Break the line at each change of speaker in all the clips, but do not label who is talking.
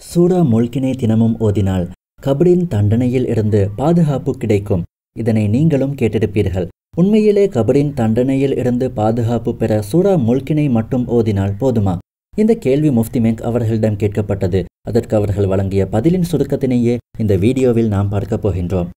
சூரா முல்கினை தினமும் ஓதினால் கபரின் தண்டனையில் இருந்து பாதுகாப்பு கிடைக்கும். இதனை நீங்களும் கேட்டிருப்பீர்கள். உண்மையிலே கபரின் தண்டனையில் இருந்து பாதுகாப்பு பெற சூரா முல்கினை மட்டும் ஓதினால் போதுமா? இந்த கேள்வி முஃப்தி மென்க் அவர்களிடம் கேட்கப்பட்டது. அதற்கு அவர்கள் வழங்கிய பதிலின் சுருக்கத்தினையே இந்த வீடியோவில் நாம் பார்க்க போகின்றோம்.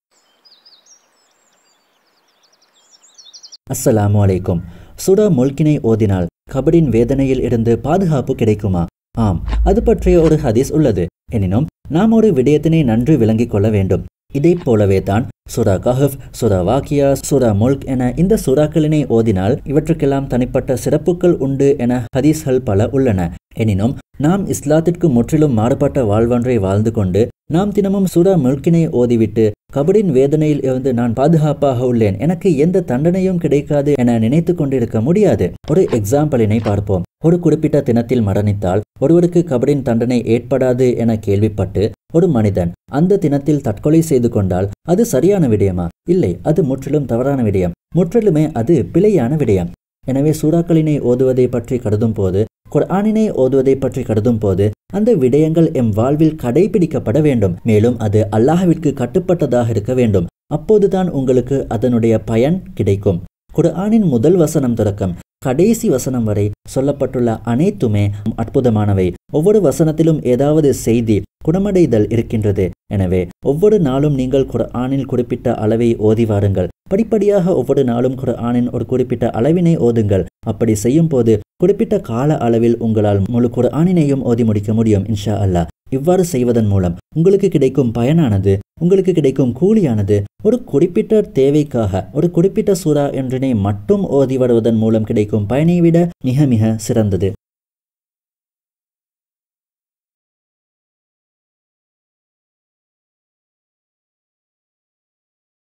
அஸ்ஸலாமு அலைக்கும். சூரா முல்கினை ஓதினால் கபரின் வேதனையில் இருந்து பாதுகாப்பு கிடைக்குமா? ஆம், அது பற்றிய ஒரு ஹதீஸ் உள்ளது. எனினும் நாம் ஒரு விடயத்தினை நன்கு விளங்கிக் கொள்ள வேண்டும். இதை போலவே தான் சூரா kahf, சூரா waqiah, சூரா முல்க் என இந்த சூறாக்களினை ஓதினால் இவற்றுக்கெல்லாம் தனிப்பட்ட சிறப்புகள் உண்டு என ஹதீஸ்கள் பல உள்ளன. எனினும் நாம் இஸ்லாத்திற்கு முற்றிலும் மாறுபட்ட வாழ்வொன்றை வாழ்ந்து கொண்டு நாம் தினமும் சூரா முல்கினை ஓதிவிட்டு கபரின் வேதனையில் இருந்து நான் பாதுகாப்பாக உள்ளேன், எனக்கு எந்த தண்டனையும் கிடைக்காது என நினைத்து கொண்டிருக்க முடியாது. ஒரு எக்ஸாம்பிளினை பார்ப்போம். ஒரு குறிப்பிட்ட தினத்தில் மரணித்தால் ஒருவருக்கு கபரின் தண்டனை ஏற்படாது என கேள்விப்பட்டு ஒரு மனிதன் அந்த தினத்தில் தற்கொலை செய்து கொண்டால் அது சரியான விடயமா? இல்லை, அது முற்றிலும் தவறான விடயம். முற்றிலுமே அது பிழையான விடயம். எனவே சூறாக்களினை ஓதுவதை பற்றி கருதும் போது, குர்ஆனினை ஓதுவதை பற்றி கருதும் போது அந்த விடயங்கள் எம் வாழ்வில் கடைபிடிக்கப்பட வேண்டும். மேலும் அது அல்லாஹ்விற்கு கட்டுப்பட்டதாக இருக்க வேண்டும். அப்போதுதான் உங்களுக்கு அதனுடைய பயன் கிடைக்கும். குர்ஆனின் முதல் வசனம் தொடக்கம் கடைசி வசனம் வரை சொல்லப்பட்டுள்ள அனைத்துமே அற்புதமானவை. ஒவ்வொரு வசனத்திலும் ஏதாவது செய்தி, குணமடைதல் இருக்கின்றது. எனவே ஒவ்வொரு நாளும் நீங்கள் குர்ஆனில் குறிப்பிட்ட அளவை ஓதி வாருங்கள். படிப்படியாக ஒவ்வொரு நாளும் குர்ஆனின் ஒரு குறிப்பிட்ட அளவினை ஓதுங்கள். அப்படி செய்யும் போது குறிப்பிட்ட கால அளவில் உங்களால் முழு குர்ஆனினையும் ஓதி முடிக்க முடியும் இன்ஷா அல்லாஹ். இவ்வாறு செய்வதன் மூலம் உங்களுக்கு கிடைக்கும் பயனானது, உங்களுக்கு கிடைக்கும் கூலியானது ஒரு குறிப்பிட்ட தேவைக்காக ஒரு குறிப்பிட்ட சூரா என்றினை மட்டும் ஓதி வருவதன் மூலம் கிடைக்கும் பயனை விட மிக மிக சிறந்தது.